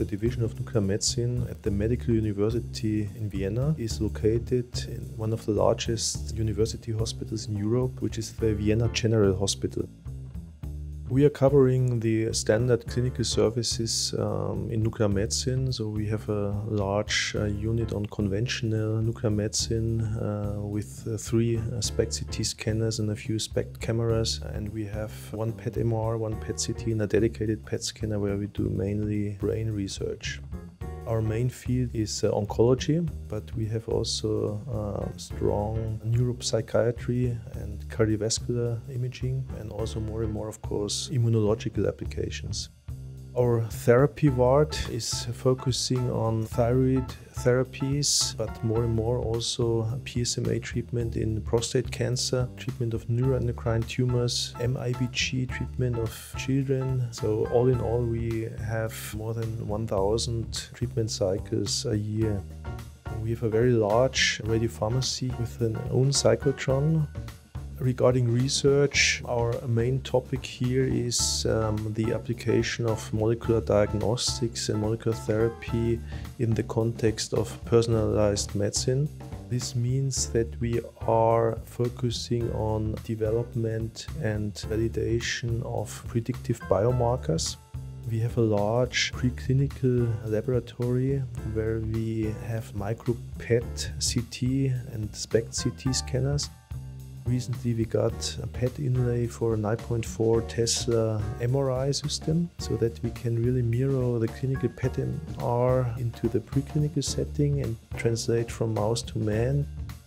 the Division of Nuclear Medicine at the Medical University in Vienna is located in one of the largest university hospitals in Europe, which is the Vienna General Hospital. We are covering the standard clinical services in nuclear medicine. So we have a large unit on conventional nuclear medicine with 3 SPECT CT scanners and a few SPECT cameras. And we have 1 PET MR, 1 PET CT, and a dedicated PET scanner where we do mainly brain research. Our main field is oncology, but we have also strong neuropsychiatry and cardiovascular imaging, and also more and more, of course, immunological applications. Our therapy ward is focusing on thyroid therapies, but more and more also PSMA treatment in prostate cancer, treatment of neuroendocrine tumors, MIBG treatment of children. So all in all, we have more than 1,000 treatment cycles a year. We have a very large radiopharmacy with an own cyclotron. Regarding research, our main topic here is the application of molecular diagnostics and molecular therapy in the context of personalized medicine. This means that we are focusing on development and validation of predictive biomarkers. We have a large preclinical laboratory where we have micro PET CT and SPECT CT scanners. Recently we got a PET inlay for a 9.4 Tesla MRI system so that we can really mirror the clinical PET MR into the preclinical setting and translate from mouse to man.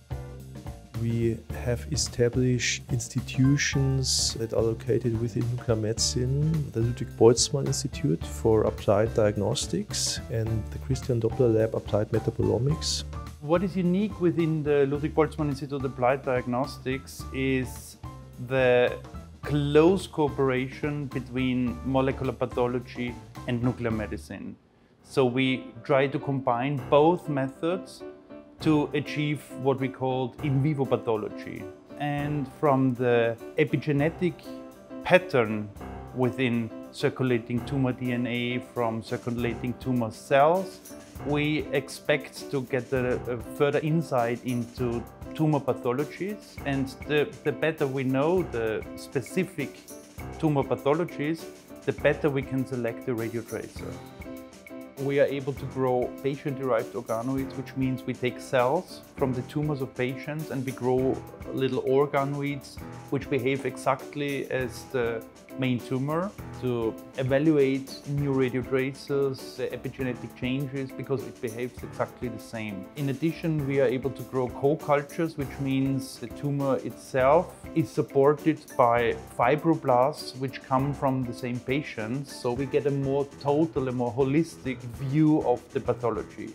We have established institutions that are located within nuclear medicine, the Ludwig Boltzmann Institute for Applied Diagnostics and the Christian Doppler Lab Applied Metabolomics. What is unique within the Ludwig Boltzmann Institute of Applied Diagnostics is the close cooperation between molecular pathology and nuclear medicine. So we try to combine both methods to achieve what we call in vivo pathology. And from the epigenetic pattern within circulating tumor DNA from circulating tumor cells, we expect to get a further insight into tumor pathologies, and the better we know the specific tumor pathologies, the better we can select the radiotracer. We are able to grow patient-derived organoids, which means we take cells from the tumors of patients and we grow little organoids which behave exactly as the main tumor to evaluate new radiotracers, the epigenetic changes, because it behaves exactly the same. In addition, we are able to grow co-cultures, which means the tumor itself is supported by fibroblasts which come from the same patients, so we get a more total, a more holistic view of the pathology.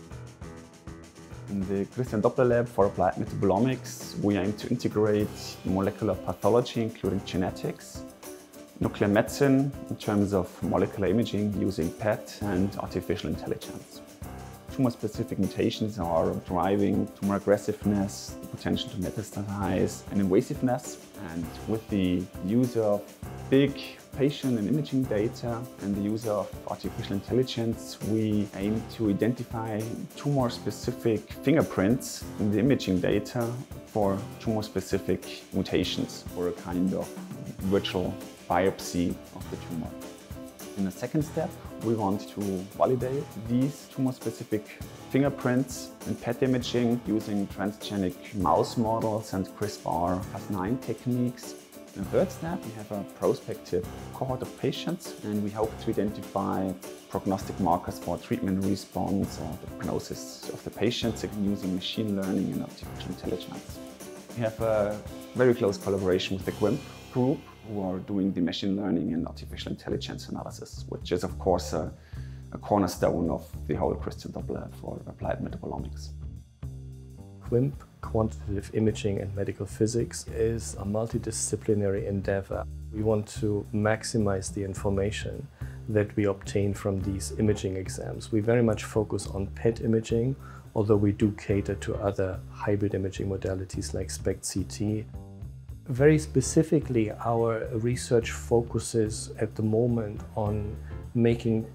In the Christian Doppler Lab for Applied Metabolomics, we aim to integrate molecular pathology, including genetics, nuclear medicine in terms of molecular imaging using PET and artificial intelligence. Tumor-specific mutations are driving tumor aggressiveness, the potential to metastasize, and invasiveness. And with the use of big patient and imaging data and the use of artificial intelligence, we aim to identify tumor-specific fingerprints in the imaging data for tumor-specific mutations, or a kind of virtual biopsy of the tumor. In the second step, we want to validate these tumor-specific fingerprints in PET imaging using transgenic mouse models and CRISPR-Cas9 techniques. In the third step, we have a prospective cohort of patients, and we hope to identify prognostic markers for treatment response or the prognosis of the patients using machine learning and artificial intelligence. We have a very close collaboration with the GWIMP group, who are doing the machine learning and artificial intelligence analysis, which is of course a cornerstone of the whole Christian Doppler Lab for Applied Metabolomics. GWIMP, Quantitative Imaging and Medical Physics, is a multidisciplinary endeavor. We want to maximize the information that we obtain from these imaging exams. We very much focus on PET imaging, although we do cater to other hybrid imaging modalities like SPECT CT. Very specifically, our research focuses at the moment on making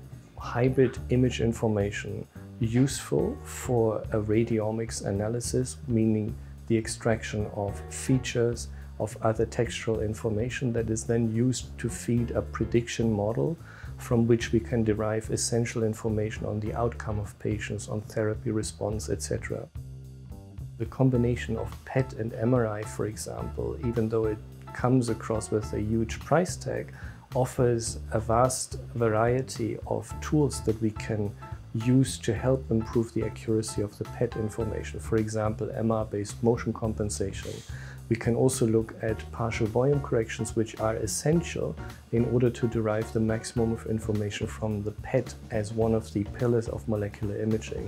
hybrid image information useful for a radiomics analysis, meaning the extraction of features of other textual information that is then used to feed a prediction model from which we can derive essential information on the outcome of patients, on therapy response, etc. The combination of PET and MRI, for example, even though it comes across with a huge price tag, offers a vast variety of tools that we can use to help improve the accuracy of the PET information. For example, MR-based motion compensation. We can also look at partial volume corrections, which are essential in order to derive the maximum of information from the PET as one of the pillars of molecular imaging.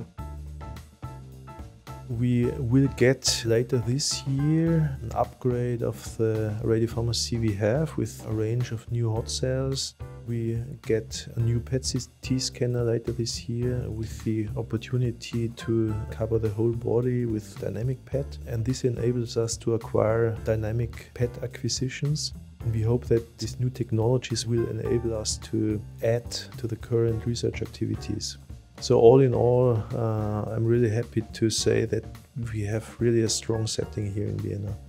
We will get later this year an upgrade of the radiopharmacy we have with a range of new hot cells. We get a new PET-CT scanner later this year with the opportunity to cover the whole body with dynamic PET, and this enables us to acquire dynamic PET acquisitions. And we hope that these new technologies will enable us to add to the current research activities. So all in all, I'm really happy to say that we have really a strong setting here in Vienna.